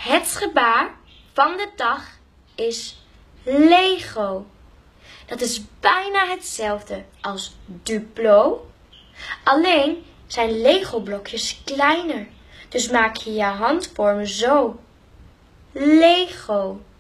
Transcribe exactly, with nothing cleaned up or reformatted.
Het gebaar van de dag is Lego. Dat is bijna hetzelfde als Duplo. Alleen zijn Lego blokjes kleiner. Dus maak je je handvormen zo. Lego.